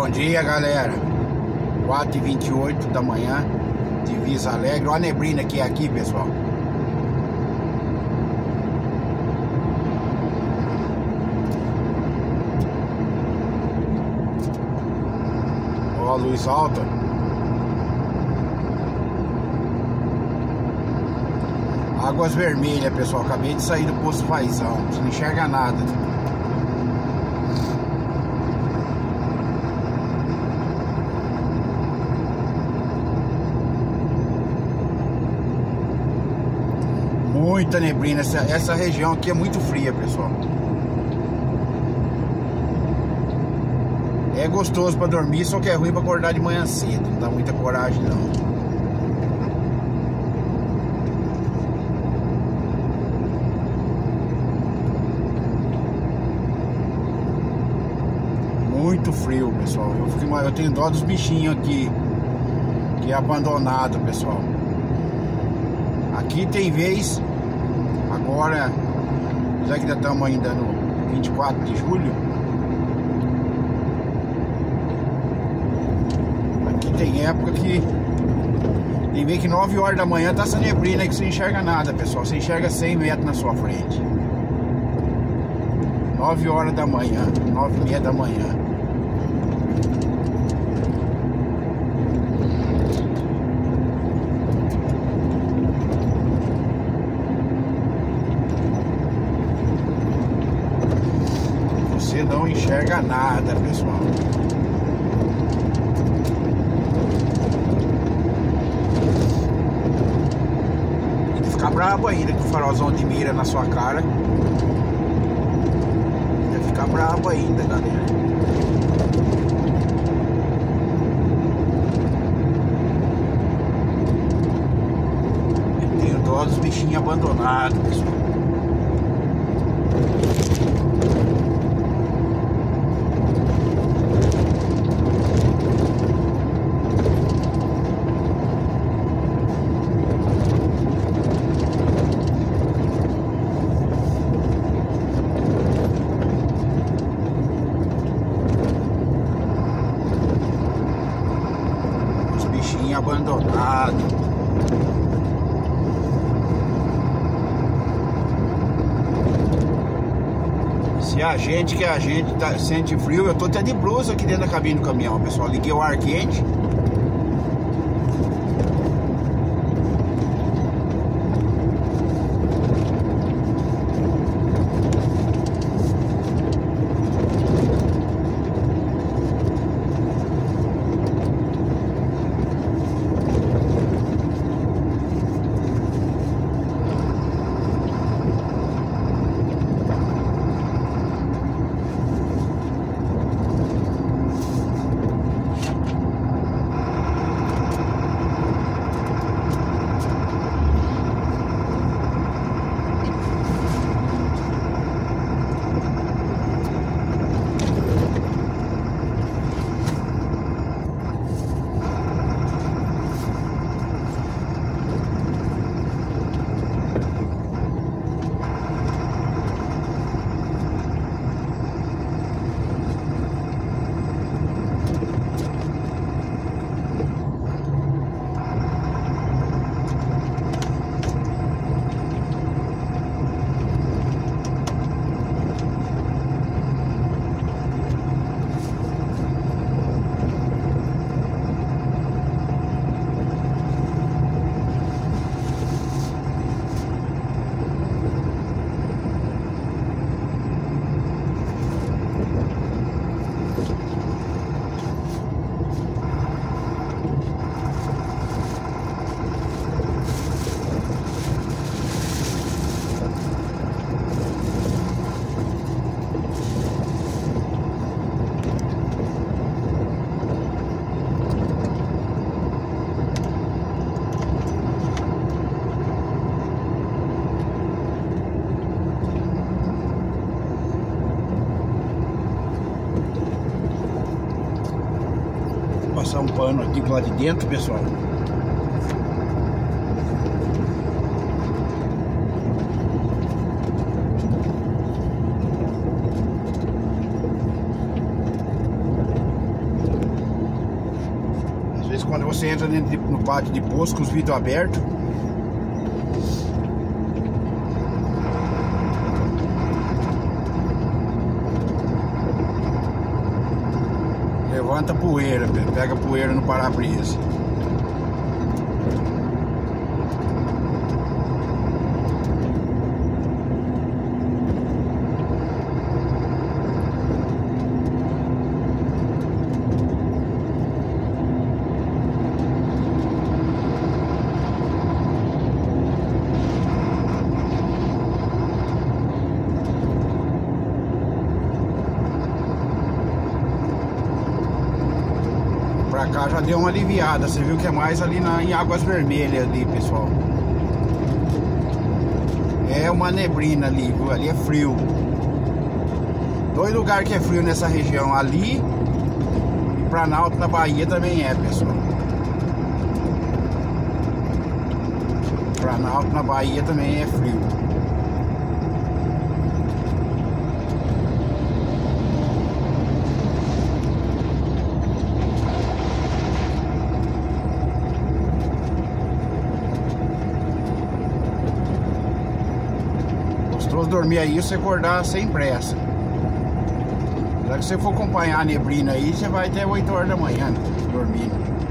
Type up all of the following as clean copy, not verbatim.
Bom dia, galera. 4h28 da manhã, Divisa Alegre. Olha a neblina que é aqui, pessoal. Ó, a luz alta. Águas vermelhas, pessoal. Acabei de sair do posto Faisão. Você não enxerga nada. Muita neblina. Essa região aqui é muito fria, pessoal. É gostoso pra dormir, só que é ruim pra acordar de manhã cedo. Não dá muita coragem, não. Muito frio, pessoal. Eu tenho dó dos bichinhos aqui, que é abandonado, pessoal. Aqui tem vez, agora, já que ainda estamos ainda no 24 de julho, aqui tem época que tem vez que 9 horas da manhã tá essa neblina aí que você não enxerga nada, pessoal. Você enxerga 100 metros na sua frente. 9 horas da manhã, 9h30 da manhã. Você não enxerga nada, pessoal. Tem que ficar brabo ainda com o farolzão de mira na sua cara. Tem que ficar brabo ainda, galera. Eu tenho dó dos bichinhos abandonados, pessoal. Abandonado. Se a gente sente frio, eu tô até de blusa aqui dentro da cabine do caminhão, pessoal. Liguei o ar quente. Passar um pano aqui do lado de dentro, pessoal. você entra dentro no pátio de poço com os vidros abertos. Levanta poeira, pega poeira no para-brisa. Pra cá já deu uma aliviada. Você viu que é mais ali em Águas Vermelhas ali, pessoal. É uma neblina ali, viu? Ali é frio. Dois lugares que é frio nessa região, ali e Planalto, na Bahia, também é, pessoal. Planalto, na Bahia, também é frio. Dormir aí, você acordar sem pressa. Já que você for acompanhar a neblina aí, você vai até 8 horas da manhã, né, dormindo.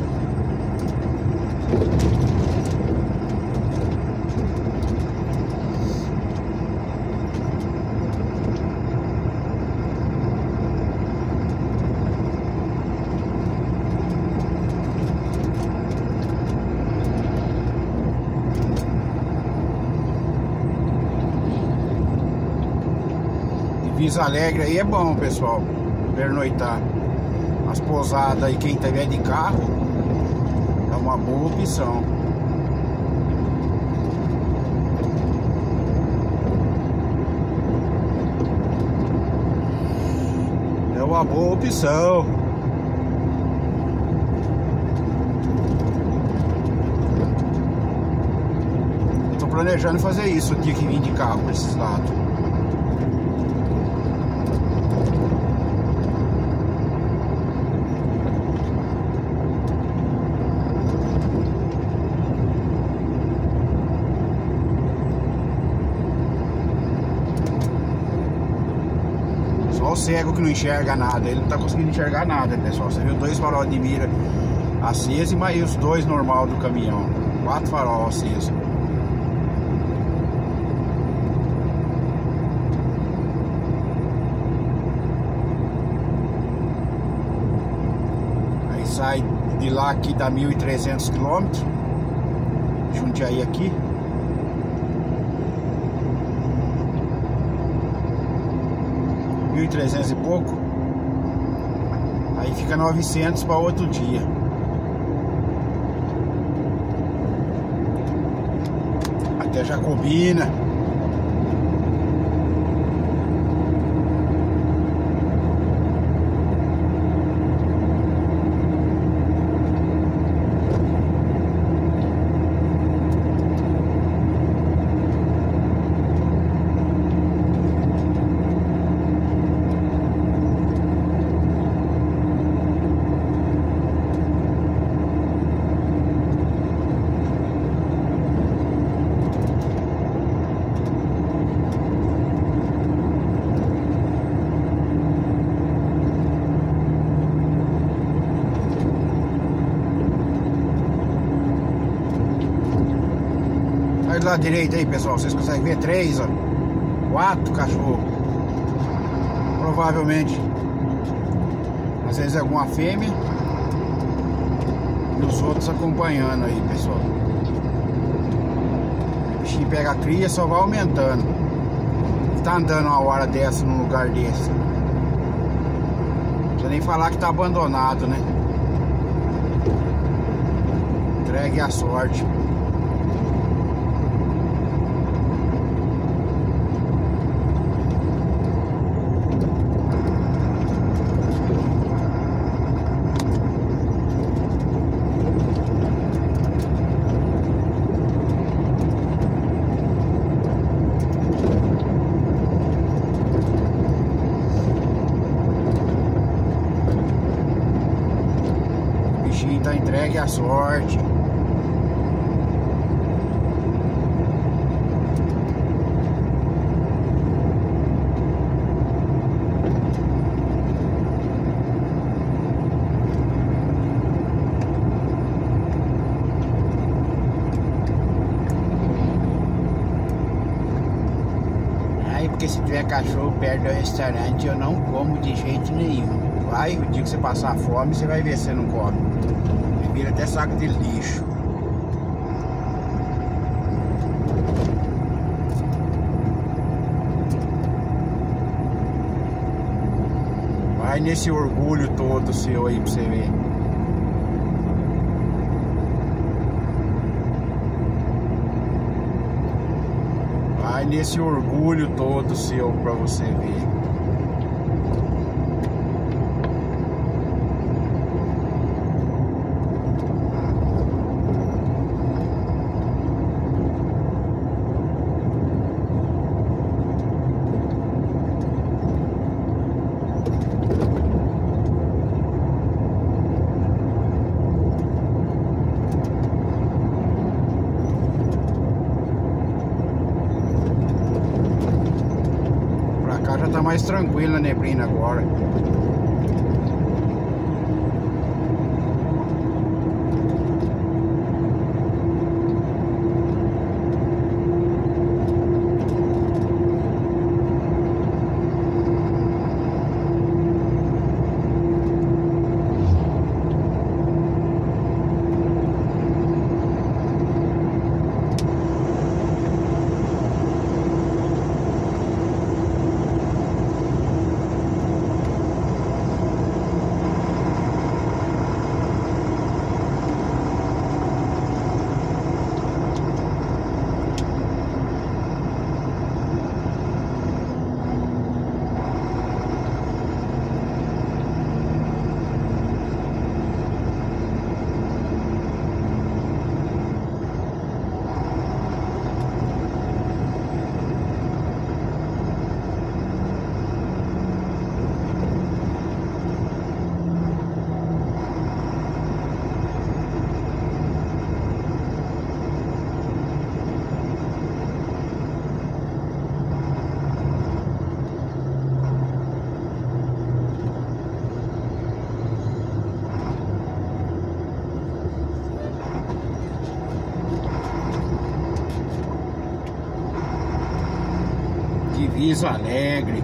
Visa Alegre aí é bom, pessoal, pernoitar. As pousadas aí, quem tiver de carro, é uma boa opção. É uma boa opção. Eu tô planejando fazer isso o dia que vim de carro pra esses lados. Só o cego que não enxerga nada, ele não tá conseguindo enxergar nada, pessoal. Você viu 2 faróis de mira acesos e mais os 2 normal do caminhão. 4 farol acesos. Aí sai de lá, aqui dá 1.300 km. Jundiaí aqui. $1.300 e pouco. Aí fica 900 para outro dia. Até Jacobina. Do lado direito aí, pessoal, vocês conseguem ver 3, ó, 4 cachorros. Provavelmente, às vezes alguma fêmea e os outros acompanhando aí, pessoal. O bichinho pega a cria, só vai aumentando. Tá andando uma hora dessa num lugar desse. Não precisa nem falar que tá abandonado, né? Entregue a sorte. Tá entregue pegue a sorte. Porque se tiver cachorro perto do restaurante, eu não como de jeito nenhum. Vai, o dia que você passar fome, você vai ver se você não come. Vira até saco de lixo. Vai nesse orgulho todo seu aí pra você ver. Vai nesse orgulho todo seu pra você ver. Já tá mais tranquila a neblina agora. Divisa Alegre.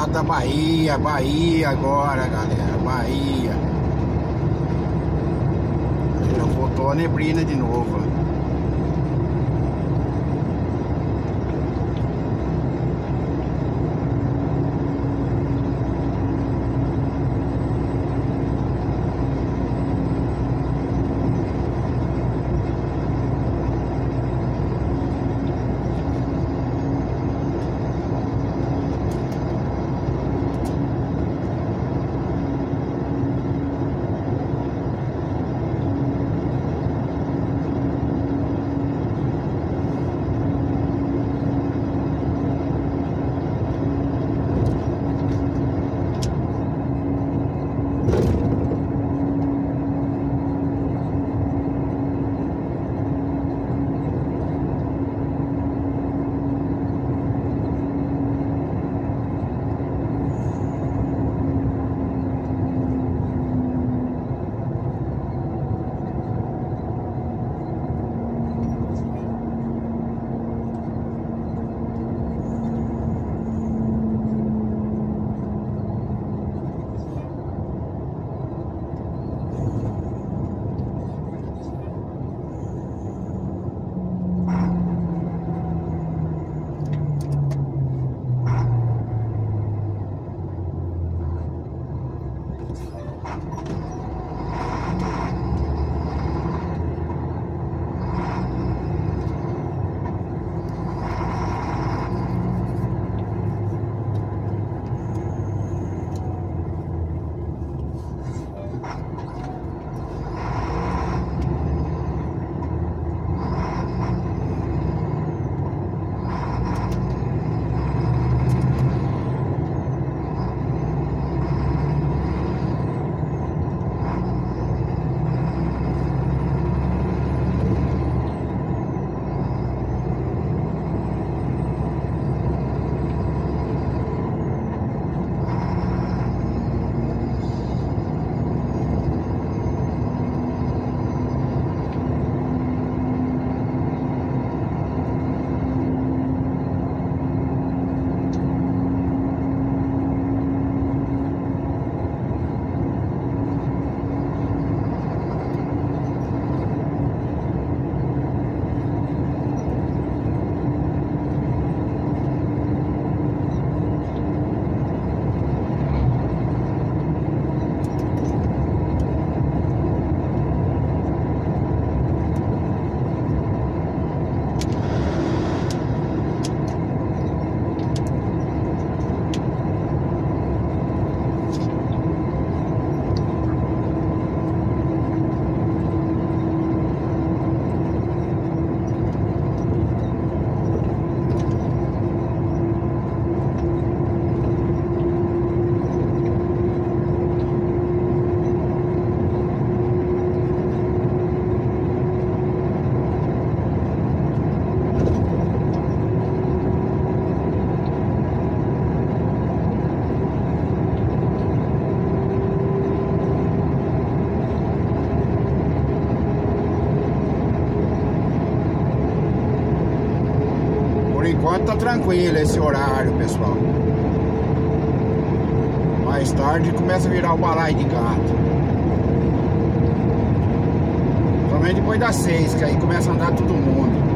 estado da Bahia, Bahia agora, galera, Bahia. Já voltou a neblina de novo. enquanto tá tranquilo esse horário, pessoal. Mais tarde começa a virar o balaio de gato. Somente depois das 6, que aí começa a andar todo mundo.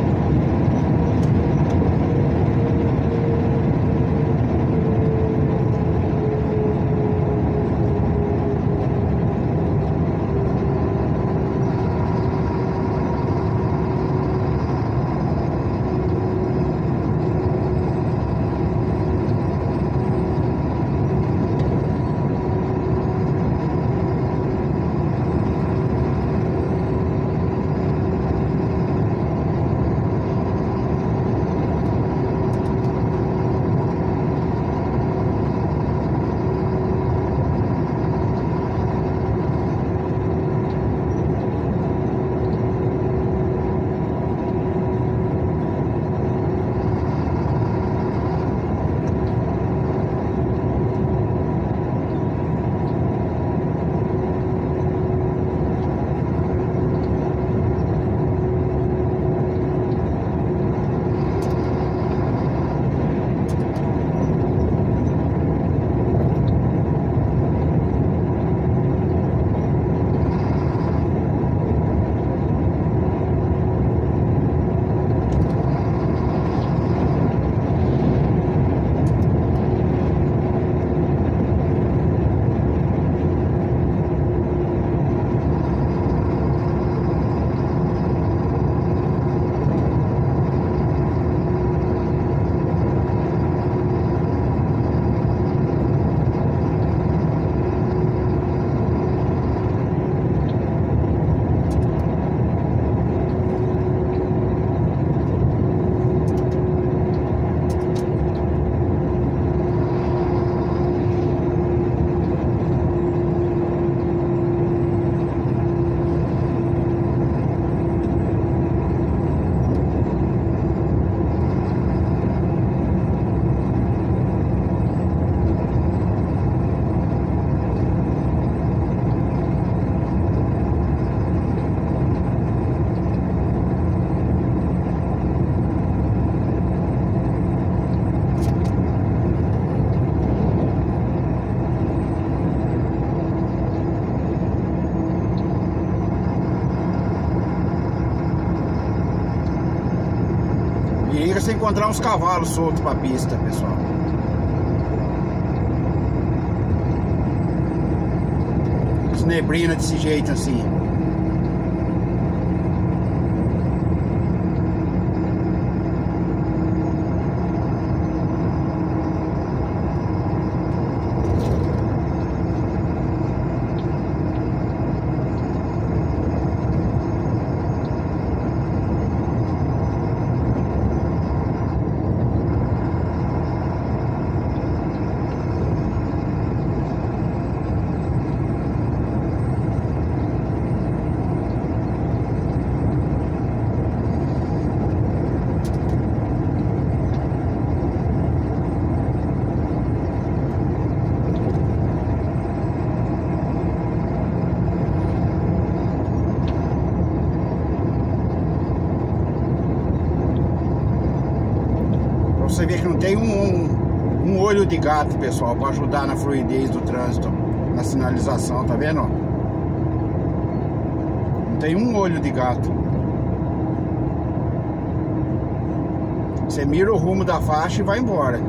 chega sem encontrar uns cavalos soltos pra pista, pessoal. As neblina desse jeito assim. Você vê que não tem um olho de gato, pessoal, para ajudar na fluidez do trânsito, na sinalização, tá vendo? Não tem um olho de gato. Você mira o rumo da faixa e vai embora.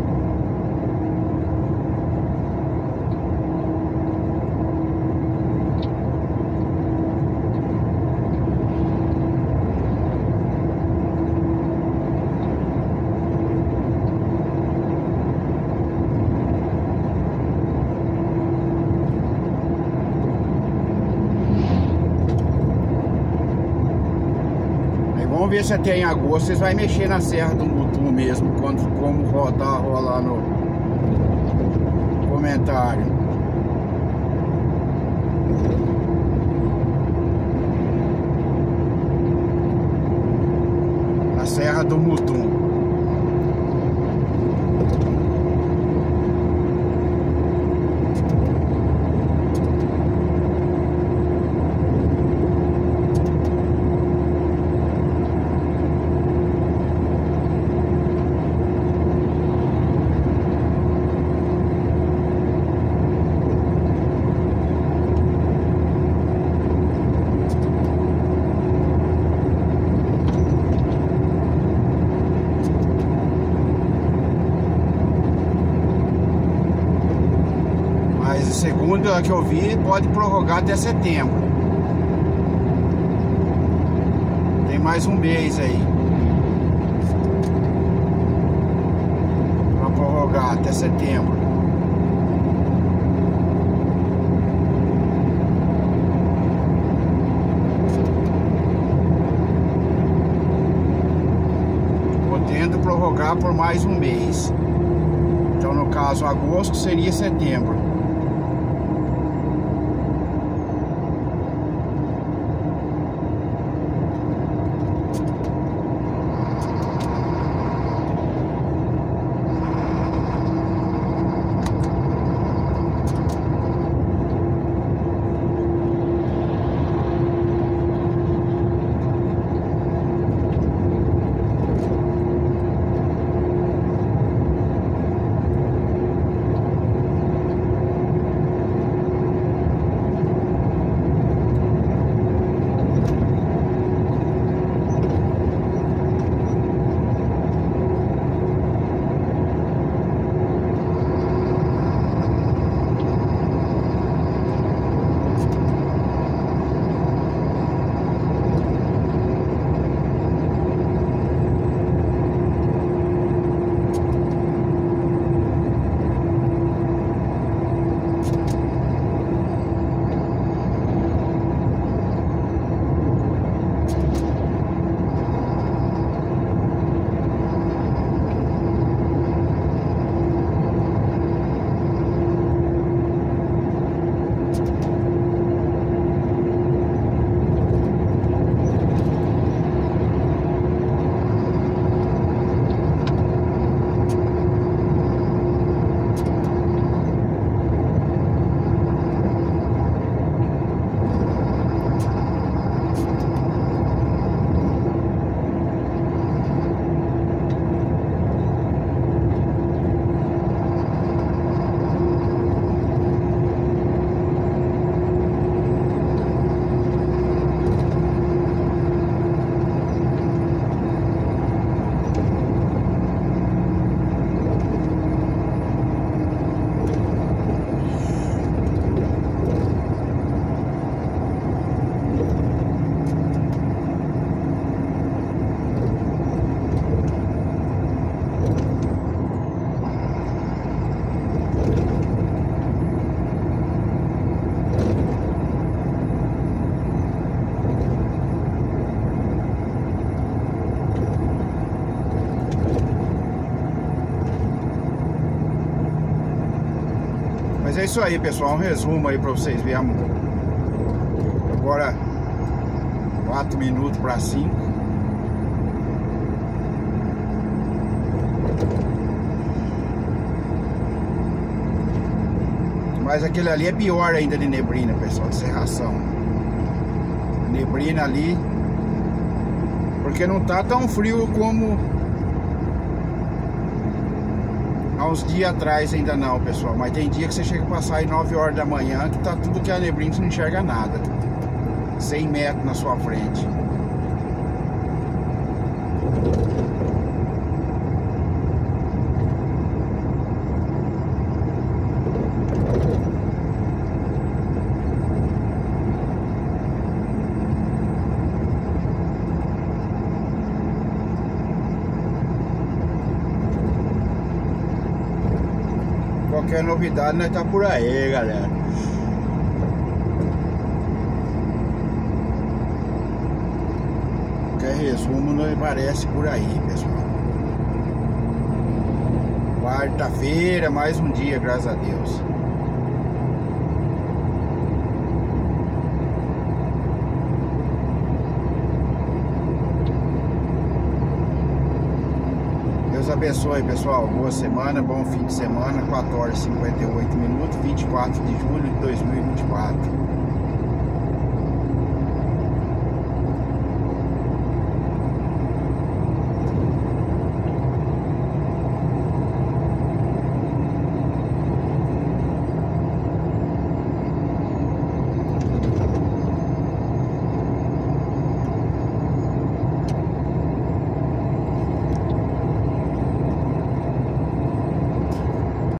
Vamos ver se até em agosto vocês vão mexer na Serra do Mutum mesmo, como rolar no comentário. Na Serra do Mutum. Segundo a que eu vi, pode prorrogar até setembro. Tem mais um mês aí para prorrogar até setembro. Podendo prorrogar por mais um mês. Então, no caso, agosto seria setembro. Mas é isso aí, pessoal, um resumo aí pra vocês verem. Agora 4 minutos para 5. Mas aquele ali é pior ainda de neblina, pessoal, de cerração. Neblina ali, porque não tá tão frio como há uns dias atrás ainda não, pessoal. Mas tem dia que você chega a passar aí 9 horas da manhã, que tá tudo que é neblina, você não enxerga nada. 100 metros na sua frente. Qualquer novidade, nós tá por aí, galera. Qualquer resumo, nós aparece por aí, pessoal. Quarta-feira, mais um dia, graças a Deus. Deus abençoe, pessoal. Boa semana, bom fim de semana. 4 horas e 58 minutos, 24 de julho de 2024.